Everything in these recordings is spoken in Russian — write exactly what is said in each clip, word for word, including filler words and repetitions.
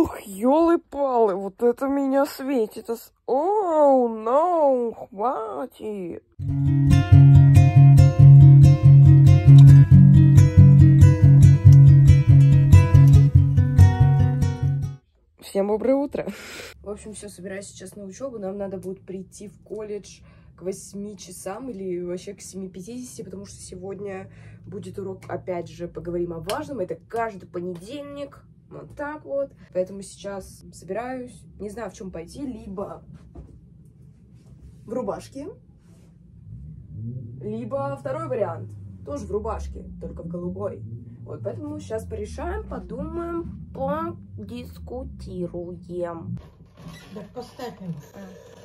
Ох, ёлы-палы, вот это меня светит. Оу, ну, хватит. Всем доброе утро. В общем, все, собираюсь сейчас на учебу. Нам надо будет прийти в колледж к восьми часам или вообще к семи пятидесяти, потому что сегодня будет урок, опять же, поговорим о важном. Это каждый понедельник. Вот так вот. Поэтому сейчас собираюсь. Не знаю, в чем пойти. Либо в рубашке, либо второй вариант. Тоже в рубашке, только в голубой. Вот, поэтому сейчас порешаем, подумаем, подискутируем. Да поставь его. А.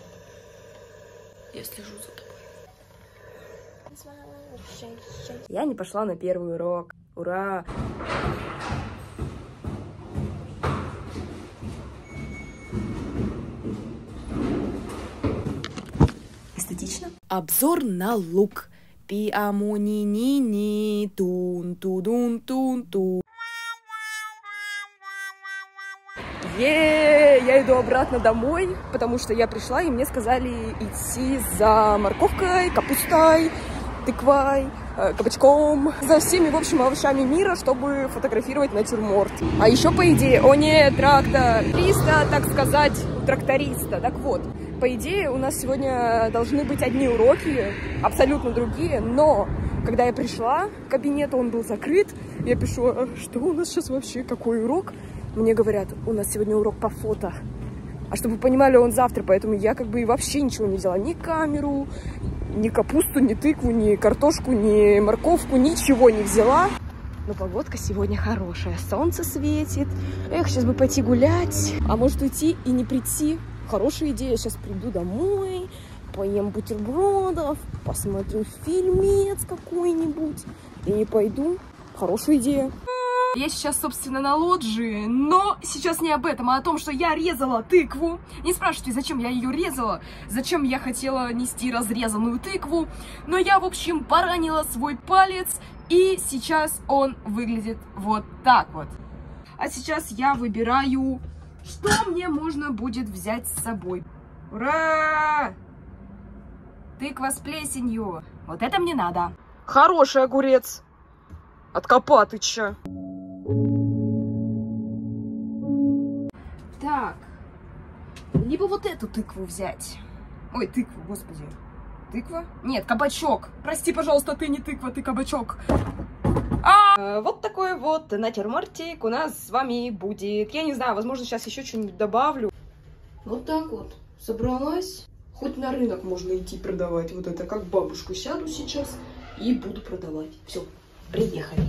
Я слежу за тобой. Я не пошла на первый урок. Ура! Эстетично. Обзор на лук. Пиамунини тун тудун тун ту. Е, я иду обратно домой, потому что я пришла и мне сказали идти за морковкой, капустой, тыквой, э, кабачком, за всеми, в общем, овощами мира, чтобы фотографировать натюрморт. А еще, по идее, о нет, тракториста, так сказать, тракториста. Так вот, по идее, у нас сегодня должны быть одни уроки, абсолютно другие, но когда я пришла в кабинет, он был закрыт, я пишу, а что у нас сейчас вообще, какой урок? Мне говорят, у нас сегодня урок по фото. А чтобы вы понимали, он завтра, поэтому я как бы и вообще ничего не взяла, ни камеру, ни капусту, ни тыкву, ни картошку, ни морковку, ничего не взяла. Но погодка сегодня хорошая, солнце светит. Эх, сейчас бы пойти гулять, а может уйти и не прийти. Хорошая идея, сейчас приду домой, поем бутербродов, посмотрю фильмец какой-нибудь и пойду. Хорошая идея. Я сейчас, собственно, на лоджии, но сейчас не об этом, а о том, что я резала тыкву. Не спрашивайте, зачем я ее резала, зачем я хотела нести разрезанную тыкву. Но я, в общем, поранила свой палец, и сейчас он выглядит вот так вот. А сейчас я выбираю, что мне можно будет взять с собой. Ура! Тыква с плесенью. Вот это мне надо. Хороший огурец. От Копатыча. Так. Либо вот эту тыкву взять. Ой, тыкву, господи. Тыква? Нет, кабачок. Прости, пожалуйста, ты не тыква, ты кабачок. А, вот такой вот натюрмортик у нас с вами будет. Я не знаю, возможно, сейчас еще что-нибудь добавлю. Вот так вот. Собралась. Хоть на рынок можно идти продавать. Вот это как бабушку сяду сейчас и буду продавать. Все, приехали.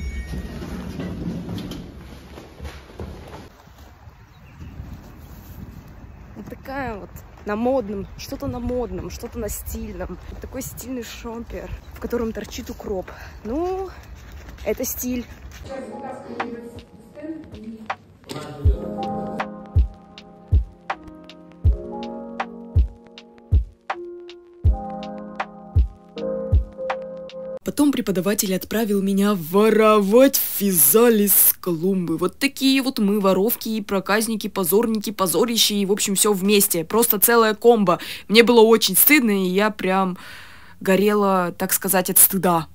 Вот такая вот на модном, что-то на модном, что-то на стильном. Вот такой стильный шомпер, в котором торчит укроп. Ну, это стиль. Потом преподаватель отправил меня воровать физалис с клумбы. Вот такие вот мы воровки, проказники, позорники, позорищи и, в общем, все вместе. Просто целая комбо. Мне было очень стыдно, и я прям горела, так сказать, от стыда.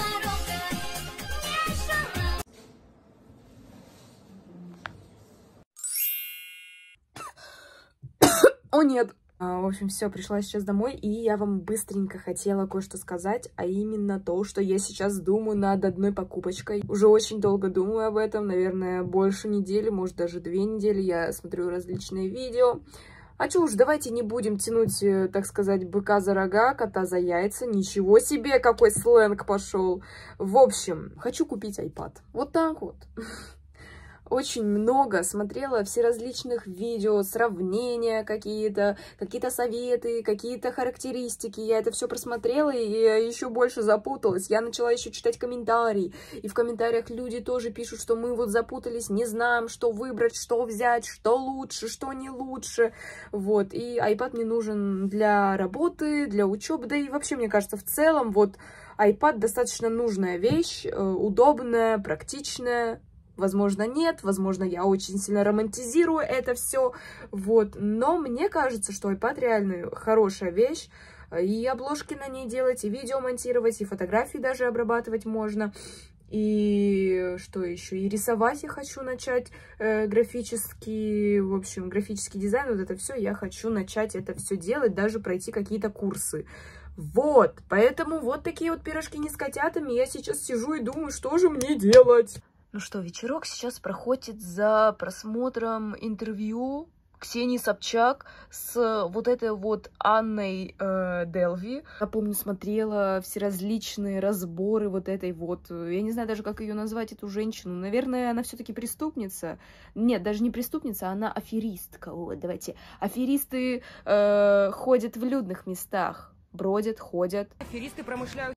О, нет. В общем, все, пришла сейчас домой, и я вам быстренько хотела кое-что сказать, а именно то, что я сейчас думаю над одной покупочкой. Уже очень долго думаю об этом, наверное, больше недели, может, даже две недели. Я смотрю различные видео. А чё уж, давайте не будем тянуть, так сказать, быка за рога, кота за яйца. Ничего себе, какой сленг пошел. В общем, хочу купить iPad. Вот так вот. Очень много смотрела все различных видео, сравнения какие-то, какие-то советы, какие-то характеристики. Я это все просмотрела, и я еще больше запуталась. Я начала еще читать комментарии, и в комментариях люди тоже пишут, что мы вот запутались, не знаем, что выбрать, что взять, что лучше, что не лучше. Вот, и iPad мне нужен для работы, для учебы, да и вообще, мне кажется, в целом, вот, iPad достаточно нужная вещь, удобная, практичная. возможно, нет, возможно, я очень сильно романтизирую это все, вот, но мне кажется, что iPad реально хорошая вещь, и обложки на ней делать, и видео монтировать, и фотографии даже обрабатывать можно. И что еще? И рисовать я хочу начать э, графический, в общем, графический дизайн, вот это все, я хочу начать это все делать, даже пройти какие-то курсы. Вот, поэтому вот такие вот пирожки не с котятами, я сейчас сижу и думаю, что же мне делать. Ну что, вечерок сейчас проходит за просмотром интервью Ксении Собчак с вот этой вот Анной э, Делви. Я помню, смотрела все различные разборы вот этой вот, я не знаю даже, как ее назвать, эту женщину. Наверное, она все-таки преступница. Нет, даже не преступница, она аферистка. Вот, давайте. Аферисты э, ходят в людных местах, бродят, ходят. Аферисты промышляют.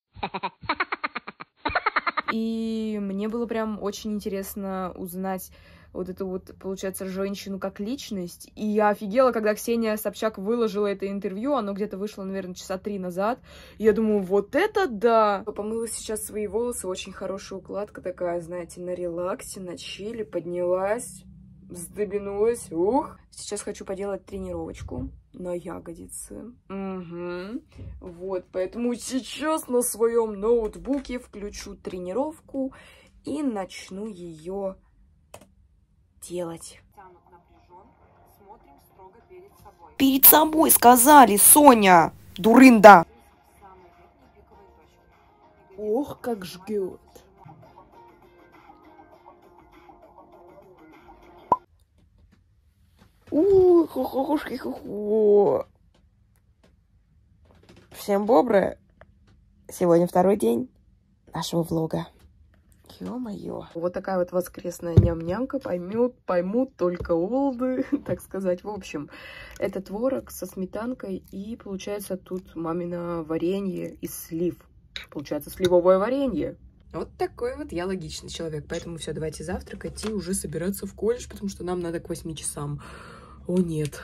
И мне было прям очень интересно узнать вот эту вот, получается, женщину как личность. И я офигела, когда Ксения Собчак выложила это интервью, оно где-то вышло, наверное, часа три назад. И я думаю, вот это да! Помыла сейчас свои волосы, очень хорошая укладка такая, знаете, на релаксе, на чиле, поднялась, вздыбинулась, ух! Сейчас хочу поделать тренировочку на ягодицы. Угу. Вот, поэтому сейчас на своем ноутбуке включу тренировку и начну ее делать. Перед собой сказали, Соня, дурында. Ох, как жгет. Ух, хо-хо-хо-хо-хо. Всем бобры. Сегодня второй день нашего влога. Ё-моё. Вот такая вот воскресная ням-нямка, поймут, поймут только олды, так сказать. В общем, это творог со сметанкой, и получается тут мамино варенье из слив. Получается сливовое варенье. Вот такой вот я логичный человек. Поэтому все, давайте завтракать и уже собираться в колледж, потому что нам надо к восьми часам. О, нет.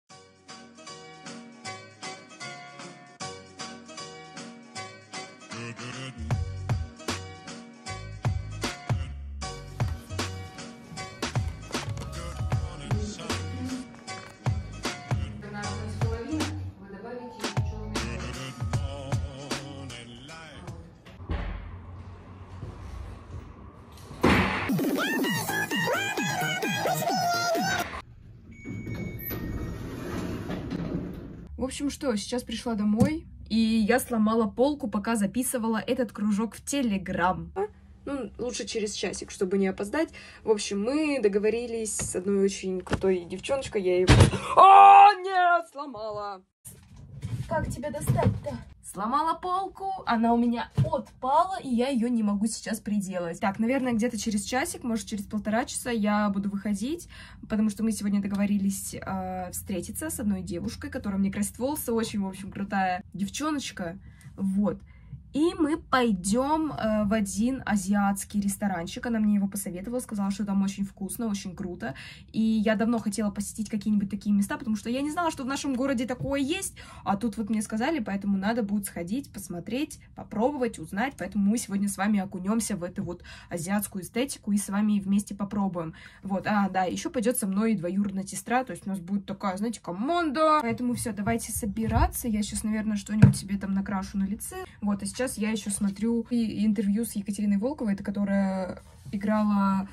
В общем, что, сейчас пришла домой, и я сломала полку, пока записывала этот кружок в Телеграм. Ну, лучше через часик, чтобы не опоздать. В общем, мы договорились с одной очень крутой девчоночкой, я ее... О, нет, сломала! Как тебя достать-то? Сломала полку, она у меня отпала, и я ее не могу сейчас приделать. Так, наверное, где-то через часик, может, через полтора часа я буду выходить, потому что мы сегодня договорились э, встретиться с одной девушкой, которая мне красит волосы, очень, в общем, крутая девчоночка, вот. И мы пойдем э, в один азиатский ресторанчик. Она мне его посоветовала, сказала, что там очень вкусно, очень круто. И я давно хотела посетить какие-нибудь такие места, потому что я не знала, что в нашем городе такое есть. А тут вот мне сказали, поэтому надо будет сходить, посмотреть, попробовать, узнать. Поэтому мы сегодня с вами окунемся в эту вот азиатскую эстетику и с вами вместе попробуем. Вот, а, да, еще пойдет со мной двоюродная сестра, то есть у нас будет такая, знаете, команда. Поэтому все, давайте собираться. Я сейчас, наверное, что-нибудь себе там накрашу на лице. Вот, а сейчас Сейчас я еще смотрю интервью с Екатериной Волковой, это которая играла...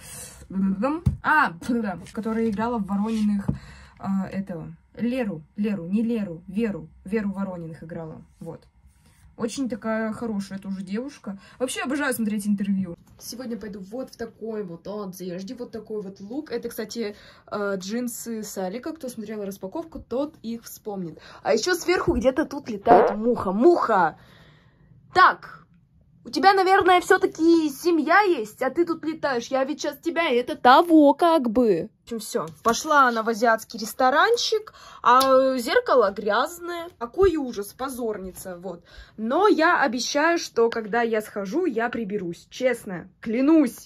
А, которая играла в Ворониных а, этого... Леру, Леру, не Леру, Веру. Веру Ворониных играла, вот. Очень такая хорошая тоже девушка. Вообще обожаю смотреть интервью. Сегодня пойду вот в такой вот одежде, вот такой вот лук. Это, кстати, джинсы Салика. Кто смотрел распаковку, тот их вспомнит. А еще сверху где-то тут летает муха. Муха! Так, у тебя, наверное, все-таки семья есть, а ты тут летаешь. Я ведь сейчас тебя, и это того как бы. В общем, все. Пошла она в азиатский ресторанчик, а зеркало грязное. Какой ужас, позорница, вот. Но я обещаю, что когда я схожу, я приберусь. Честно, клянусь.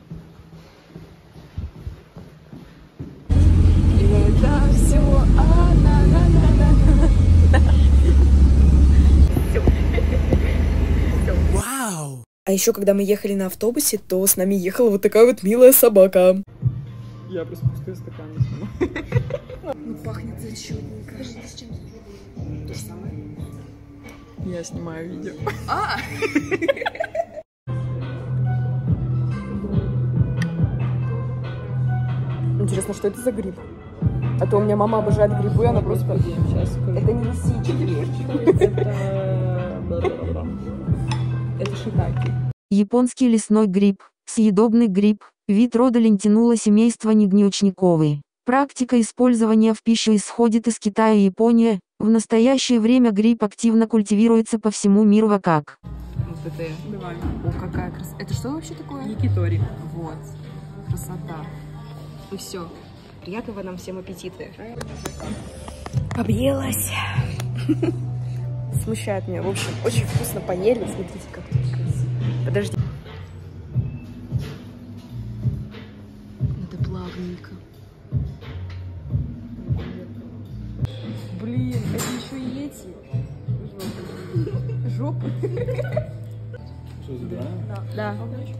Это все Wow. А еще, когда мы ехали на автобусе, то с нами ехала вот такая вот милая собака. Я просто пустые стаканы снимаю. Ну, пахнет зачетненько. Подожди, ты с чем? То же самое. Я снимаю видео. А! Интересно, что это за гриб? А то у меня мама обожает грибы, она просто... Сейчас скажу. Это не лисички. Это... Это шитаки. Японский лесной гриб, съедобный гриб, вид рода лентинула семейства негнеучниковые. Практика использования в пищу исходит из Китая и Японии. В настоящее время гриб активно культивируется по всему миру. А как? Вот это... Давай. О, какая красота. Это что вообще такое? Якитори. Вот. Красота. Ну все. Приятного нам всем аппетита. Объелась. Смущает меня. В общем, очень вкусно поели. Смотрите, как тут красиво. Подожди. Надо плавненько. Блин, это еще и эти. Жопы. Что, забираем? Да. Да.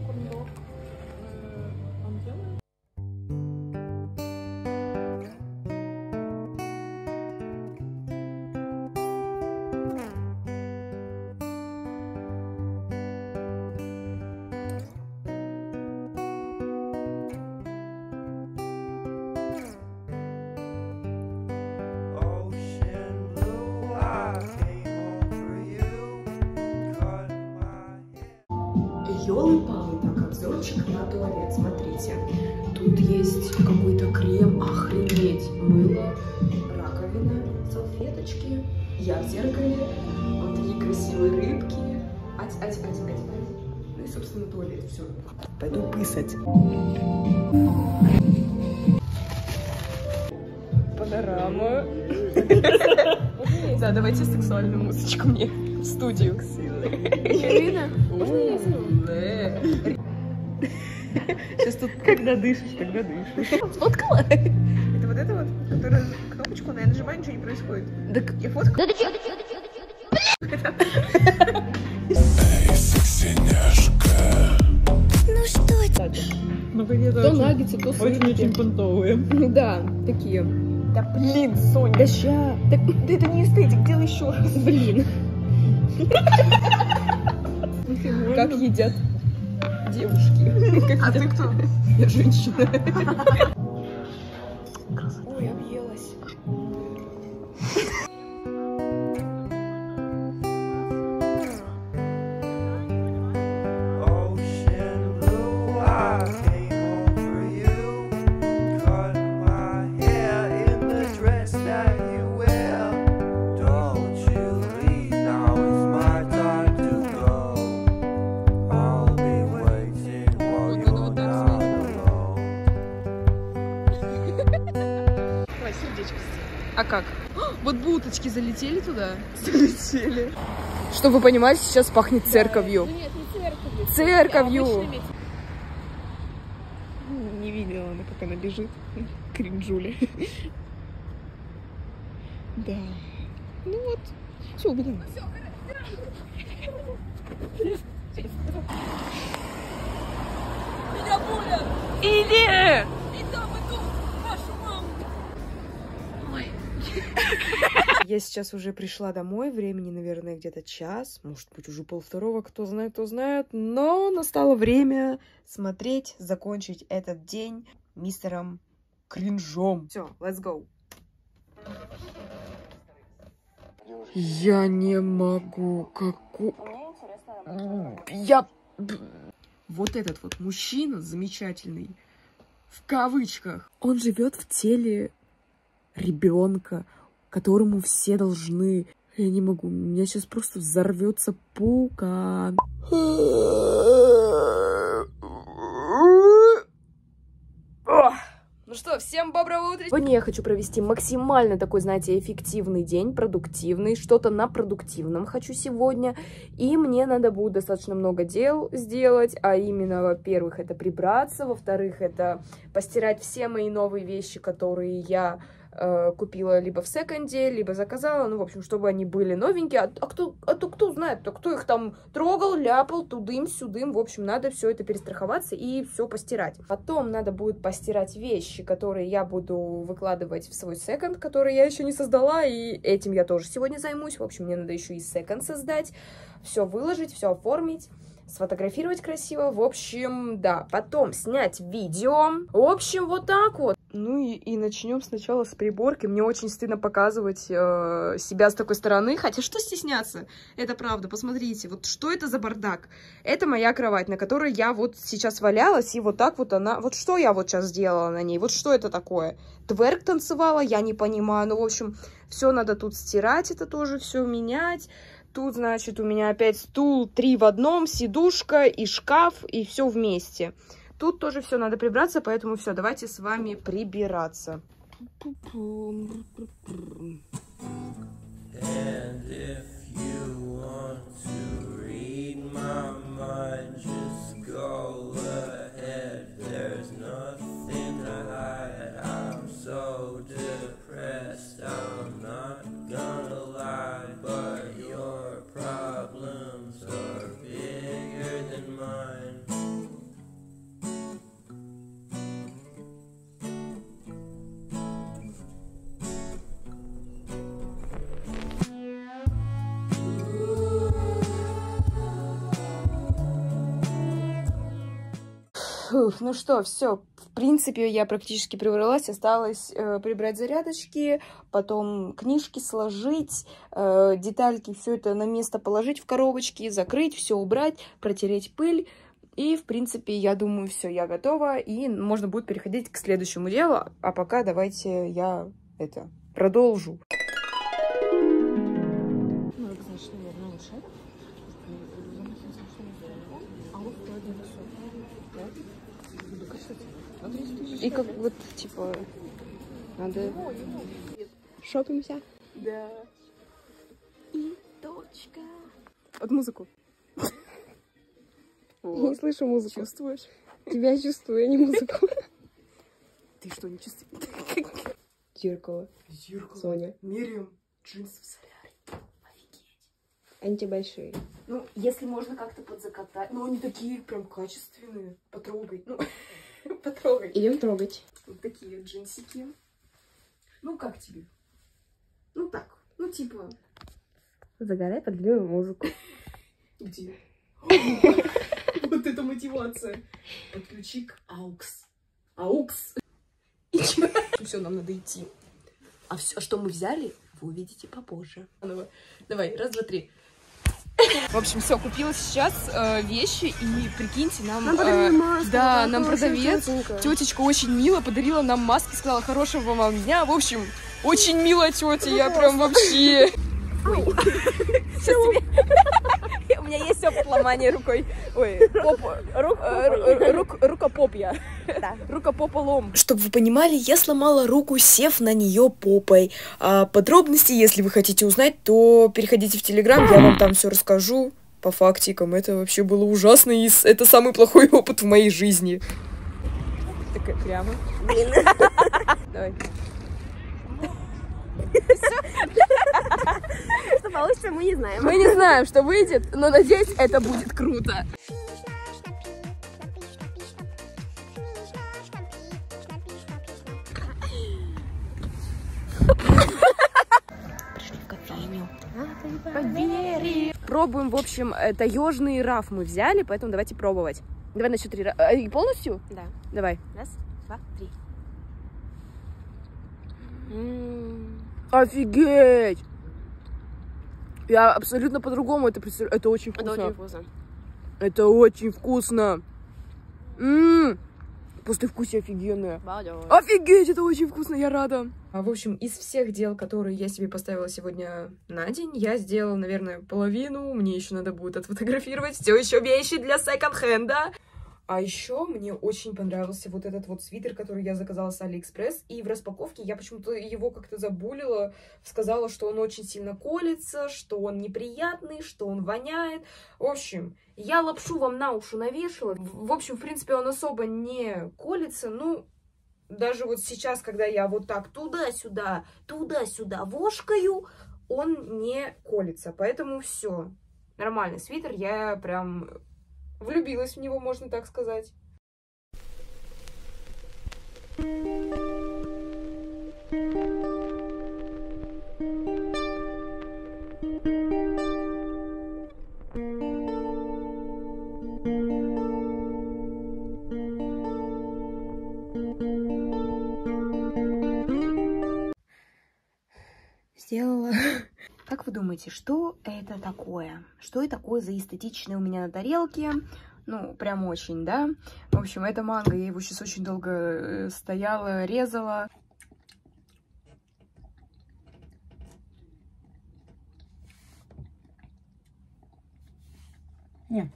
Ёлы-палы, так, обзорчик на туалет, смотрите. Тут есть какой-то крем, охренеть, мыло, раковина, салфеточки, я в зеркале, вот такие красивые рыбки, ать, ать, ать, ать, ать. Ну и, собственно, туалет, все. Пойду писать. Панорама. Да, давайте сексуальную музычку мне в студию. Ирина, можно я сейчас тут... Когда дышишь, когда дышишь. Сфоткала? Это вот это вот, которая кнопочку, но я нажимаю, ничего не происходит. Так Я фоткаю. Да ты чё? ну что это? Ну какие-то То очень, наггетсы, то очень-очень понтовые. Да, такие. Да блин, Соня. Да ща. Так, Да это не эстетик, делай еще раз. блин. Как едят девушки. Как А едят... ты кто? Я женщина. Ой, объелась. А как? Вот буточки залетели туда? Залетели. Чтобы вы понимали, сейчас пахнет церковью. Ну нет, не церковью. Церковью. Не видела она, как она лежит. Кринжуля. Да. Ну вот. Все, блин. Иди! Я сейчас уже пришла домой, времени, наверное, где-то час, может быть, уже полвторого, кто знает, кто знает, но настало время смотреть, закончить этот день мистером Кринжом. Все, let's go. Я не могу, каку... Я... Вот этот вот мужчина замечательный, в кавычках, он живет в теле ребенка, которому все должны. Я не могу, у меня сейчас просто взорвется пукан. Ну что, всем доброго утра! Сегодня я хочу провести максимально такой, знаете, эффективный день, продуктивный, что-то на продуктивном хочу сегодня, и мне надо будет достаточно много дел сделать, а именно, во-первых, это прибраться, во-вторых, это постирать все мои новые вещи, которые я э, купила либо в секонде, либо заказала, ну, в общем, чтобы они были новенькие. А, а, кто, а то кто знает, то кто их там трогал, ляпал, тудым-сюдым. В общем, надо все это перестраховаться и все постирать. Потом надо будет постирать вещи, которые я буду выкладывать в свой секонд, который я еще не создала, и этим я тоже сегодня займусь. В общем, мне надо еще и секонд создать, все выложить, все оформить, сфотографировать красиво. В общем, да, потом снять видео. В общем, вот так вот. Ну и, и начнем сначала с приборки. Мне очень стыдно показывать э, себя с такой стороны. Хотя что стесняться? Это правда. Посмотрите, вот что это за бардак? Это моя кровать, на которой я вот сейчас валялась. И вот так вот она... Вот что я вот сейчас сделала на ней? Вот что это такое? Тверк танцевала? Я не понимаю. Ну, в общем, все надо тут стирать. Это тоже все менять. Тут, значит, у меня опять стул, три в одном, сидушка и шкаф, и все вместе. Тут тоже все надо прибраться, поэтому все, давайте с вами прибираться. Фух, ну что, все, в принципе, я практически прибралась, осталось э, прибрать зарядочки, потом книжки сложить, э, детальки, все это на место положить в коробочки, закрыть, все убрать, протереть пыль. И, в принципе, я думаю, все, я готова, и можно будет переходить к следующему делу. А пока давайте я это продолжу. И как вот, типа, надо... Шопимся. Да. И точка. Под музыку. Вот. Не слышу музыку. Чувствуешь? Тебя чувствую, а не музыку. Ты что, не чувствуешь? Зеркало. Зеркало. Соня. Меряем джинсы в соляре. Офигеть. Они те большие. Ну, если можно как-то подзакатать. Ну, они такие прям качественные. Потрогай. Ну, потрогай. Идем трогать. Вот такие джинсики. Ну, как тебе? Ну, так. Ну, типа... Загорай под любую музыку. Где? Вот это мотивация. Подключи к аукс. Аукс. Все, нам надо идти. А все, что мы взяли, вы увидите попозже. Давай, раз, два, три. В общем, все, купила сейчас э, вещи, и прикиньте, нам... Нам э, подарили маску, да, да, нам продавец, тетечка очень мило подарила нам маски, сказала, хорошего вам дня. В общем, очень милая тетя, я прям вообще... Сейчас тебе... У меня есть опыт ломания рукой. Ой, рукопопья. Рукопополом. Чтобы вы понимали, я сломала руку, сев на нее попой. А подробности, если вы хотите узнать, то переходите в Телеграм, я вам там все расскажу по фактикам. Это вообще было ужасно, и это самый плохой опыт в моей жизни. Такая прямо. Давай. Что получится, мы не знаем. Мы не знаем, что выйдет, но надеюсь, это будет круто. Пришли в кофейню. Поверь. Пробуем, в общем, таежный раф мы взяли, поэтому давайте пробовать. Давай на счет три. И полностью? Да. Давай. Раз, два, три. Офигеть! Я абсолютно по-другому это представляю. Это очень вкусно. Это очень вкусно. Это очень вкусно. М-м-м. Послевкусие офигенное. Балдёж. Офигеть, это очень вкусно, я рада. А, в общем, из всех дел, которые я себе поставила сегодня на день, я сделала, наверное, половину. Мне еще надо будет отфотографировать все еще вещи для секонд-хенда. А еще мне очень понравился вот этот вот свитер, который я заказала с Алиэкспресс. И в распаковке я почему-то его как-то забулила. Сказала, что он очень сильно колется, что он неприятный, что он воняет. В общем, я лапшу вам на уши навешала. В общем, в принципе, он особо не колется. Ну, даже вот сейчас, когда я вот так туда-сюда, туда-сюда вошкаю, он не колется. Поэтому все. Нормальный свитер. Я прям влюбилась в него, можно так сказать. Сделала. Как вы думаете, что это такое? Что это такое за эстетичное у меня на тарелке? Ну, прям очень, да? В общем, это манго. Я его сейчас очень долго стояла, резала. Нет.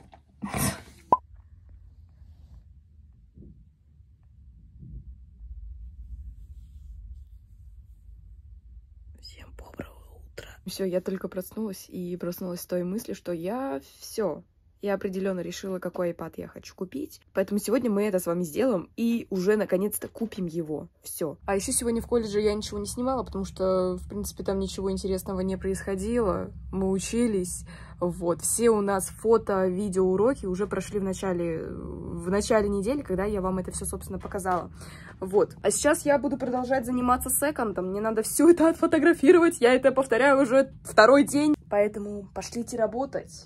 Всем доброго утра. Все, я только проснулась и проснулась с той мыслью, что я все. Я определенно решила, какой iPad я хочу купить. Поэтому сегодня мы это с вами сделаем и уже наконец-то купим его. Все. А еще сегодня в колледже я ничего не снимала, потому что, в принципе, там ничего интересного не происходило. Мы учились. Вот. Все у нас фото, видео, уроки уже прошли в начале, в начале недели, когда я вам это все, собственно, показала. Вот. А сейчас я буду продолжать заниматься секондом. Мне надо все это отфотографировать. Я это повторяю уже второй день. Поэтому пошлите работать.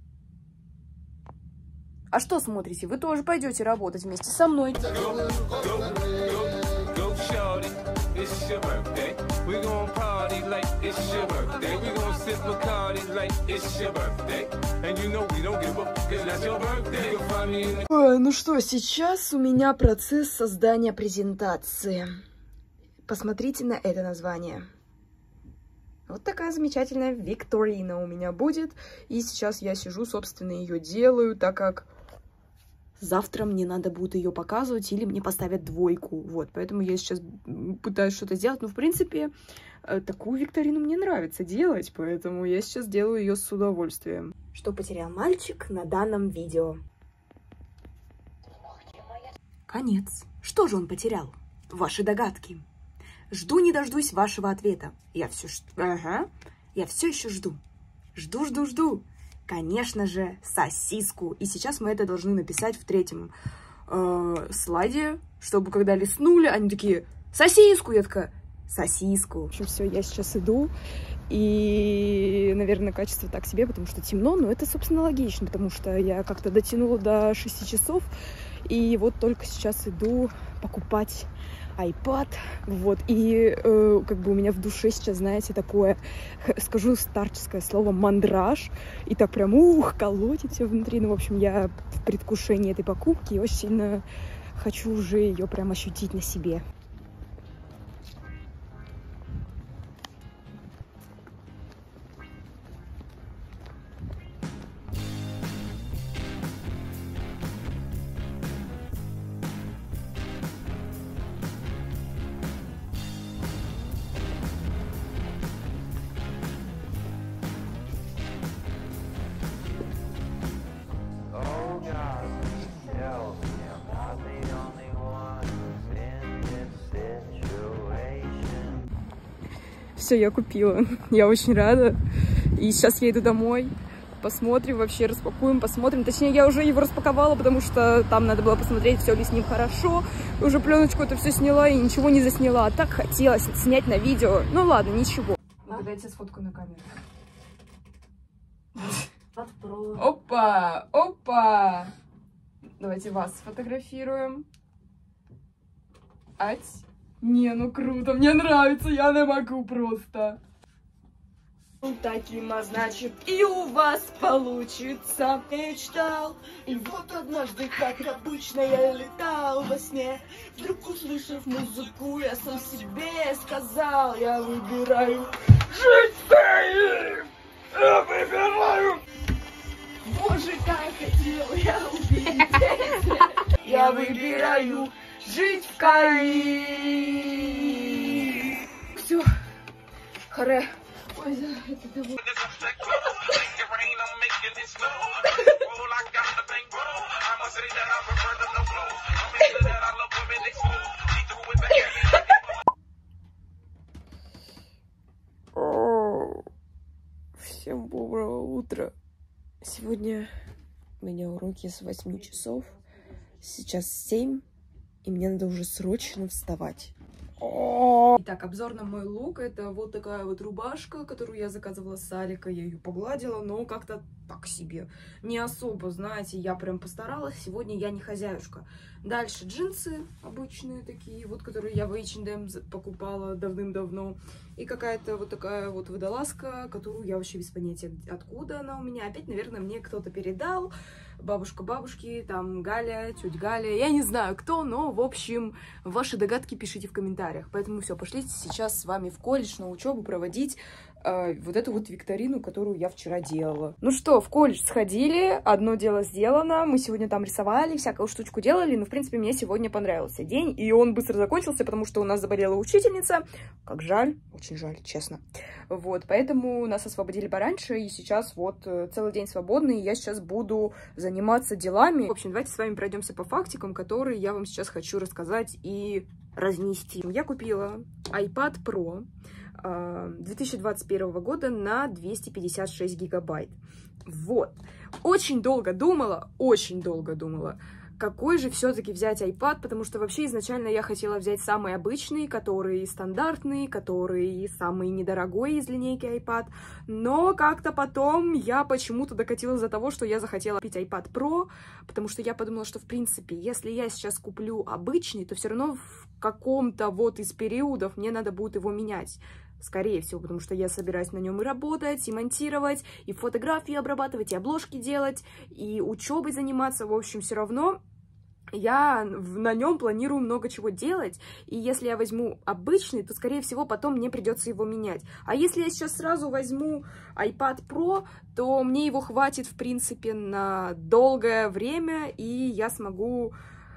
А что смотрите? Вы тоже пойдете работать вместе со мной. Ну что, сейчас у меня процесс создания презентации. Посмотрите на это название. Вот такая замечательная викторина у меня будет. И сейчас я сижу, собственно, ее делаю, так как завтра мне надо будет ее показывать или мне поставят двойку. Вот, поэтому я сейчас пытаюсь что-то сделать. Но, в принципе, такую викторину мне нравится делать, поэтому я сейчас делаю ее с удовольствием. Что потерял мальчик на данном видео? Конец. Что же он потерял? Ваши догадки. Жду не дождусь вашего ответа. Я все, ага. Я все еще жду. Жду, жду, жду. Конечно же, сосиску. И сейчас мы это должны написать в третьем э, слайде, чтобы когда листнули, они такие: сосиску. Я такая: сосиску. В общем, все, я сейчас иду. И, наверное, качество так себе, потому что темно, но это, собственно, логично, потому что я как-то дотянула до шести часов. И вот только сейчас иду покупать iPad, вот, и э, как бы у меня в душе сейчас, знаете, такое, скажу старческое слово, мандраж, и так прям, ух, колотит все внутри, ну, в общем, я в предвкушении этой покупки и очень сильно хочу уже ее прям ощутить на себе. Все, я купила. Я очень рада. И сейчас я иду домой. Посмотрим, вообще распакуем, посмотрим. Точнее, я уже его распаковала, потому что там надо было посмотреть, все ли с ним хорошо. Уже пленочку это все сняла и ничего не засняла. А так хотелось снять на видео. Ну ладно, ничего. Ну, дайте сфоткаю на камеру. Опа! Опа! Давайте вас сфотографируем. Ать. Не, ну круто, мне нравится, я не могу просто. Таким, а значит, и у вас получится. Мечтал, и вот однажды, как обычно, я летал во сне. Вдруг, услышав музыку, я сам себе сказал: я выбираю жить в Киеве. Я выбираю. Боже, как хотел я увидеть. Я выбираю жить в Киеве. Все, харе. Ой, да, это того. Всем доброго утра. Сегодня у меня уроки с восьми часов. Сейчас семь, и мне надо уже срочно вставать. Итак, обзор на мой лук. Это вот такая вот рубашка, которую я заказывала с Алика. Я ее погладила, но как-то так себе. Не особо, знаете, я прям постаралась. Сегодня я не хозяюшка. Дальше джинсы обычные такие, вот, которые я в эйч энд эм покупала давным-давно. И какая-то вот такая вот водолазка, которую я вообще без понятия, откуда она у меня. Опять, наверное, мне кто-то передал. Бабушка бабушки, там Галя, тетя Галя. Я не знаю, кто, но, в общем, ваши догадки пишите в комментариях. Поэтому все, пошлите сейчас с вами в колледж на учебу проводить э, вот эту вот викторину, которую я вчера делала. Ну что, в колледж сходили, одно дело сделано. Мы сегодня там рисовали, всякую штучку делали. Но, в принципе, мне сегодня понравился день. И он быстро закончился, потому что у нас заболела учительница. Как жаль, очень жаль, честно. Вот, поэтому нас освободили пораньше. И сейчас вот целый день свободный. И я сейчас буду заниматься делами. В общем, давайте с вами пройдемся по фактикам, которые я вам сейчас хочу рассказать и разнести. Я купила iPad Pro две тысячи двадцать первого года на двести пятьдесят шесть гигабайт. Вот. Очень долго думала, очень долго думала, какой же все-таки взять iPad, потому что вообще изначально я хотела взять самый обычный, который стандартный, который самый недорогой из линейки iPad, но как-то потом я почему-то докатилась до того, что я захотела купить iPad Pro, потому что я подумала, что в принципе, если я сейчас куплю обычный, то все равно в каком-то вот из периодов мне надо будет его менять. Скорее всего, потому что я собираюсь на нем и работать, и монтировать, и фотографии обрабатывать, и обложки делать, и учебой заниматься. В общем, все равно я на нем планирую много чего делать. И если я возьму обычный, то, скорее всего, потом мне придется его менять. А если я сейчас сразу возьму iPad Pro, то мне его хватит, в принципе, на долгое время, и я смогу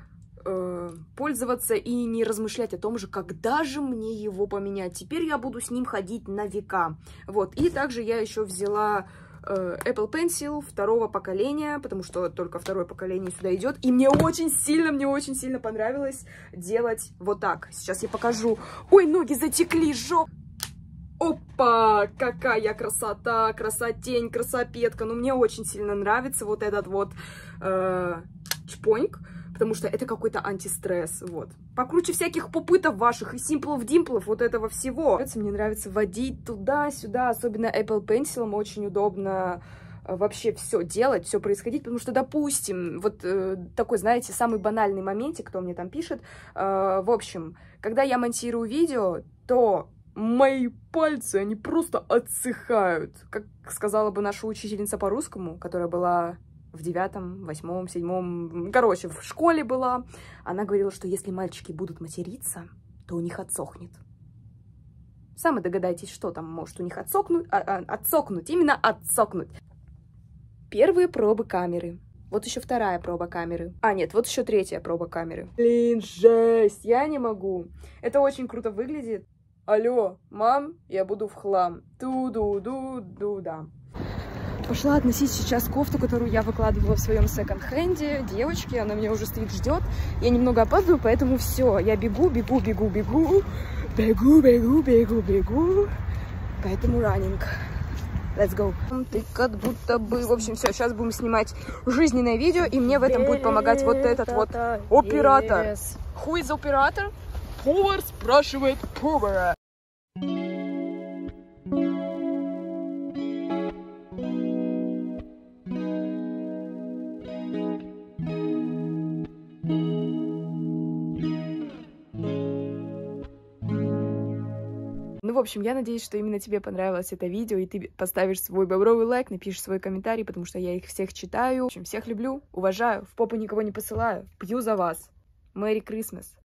пользоваться и не размышлять о том же, когда же мне его поменять. Теперь я буду с ним ходить на века. Вот. И также я еще взяла э, Apple Pencil второго поколения, потому что только второе поколение сюда идет. И мне очень сильно, мне очень сильно понравилось делать вот так. Сейчас я покажу. Ой, ноги затекли, жоп! Опа! Какая красота! Красотень, красопетка! Ну, мне очень сильно нравится вот этот вот э, чпоньк. Потому что это какой-то антистресс, вот. Покруче всяких попытов ваших и симплов-димплов, вот этого всего. Мне нравится водить туда-сюда, особенно Apple Pencil, очень удобно вообще все делать, все происходить, потому что, допустим, вот э, такой, знаете, самый банальный моментик, кто мне там пишет, э, в общем, когда я монтирую видео, то мои пальцы, они просто отсыхают, как сказала бы наша учительница по русскому, которая была в девятом, восьмом, седьмом, короче, в школе была. Она говорила, что если мальчики будут материться, то у них отсохнет. Сами догадайтесь, что там может у них отсохнуть, а, а, отсохнуть, именно отсохнуть. Первые пробы камеры. Вот еще вторая проба камеры. А, нет, вот еще третья проба камеры. Блин, жесть, я не могу. Это очень круто выглядит. Алло, мам, я буду в хлам. Ту-ду-ду-ду-да. Пошла относить сейчас кофту, которую я выкладывала в своем секонд-хенде девочки. Она меня уже стоит, ждет. Я немного опаздываю, поэтому все. Я бегу, бегу, бегу, бегу. Бегу, бегу, бегу, бегу. Поэтому раннинг. Let's go. Ты как будто бы... В общем, все, сейчас будем снимать жизненное видео, и мне в этом будет помогать вот этот вот оператор. Yes. Who is оператор? Повар спрашивает повара. Ну, в общем, я надеюсь, что именно тебе понравилось это видео, и ты поставишь свой бобровый лайк, напишешь свой комментарий, потому что я их всех читаю. В общем, всех люблю, уважаю, в попу никого не посылаю, пью за вас. Merry Christmas!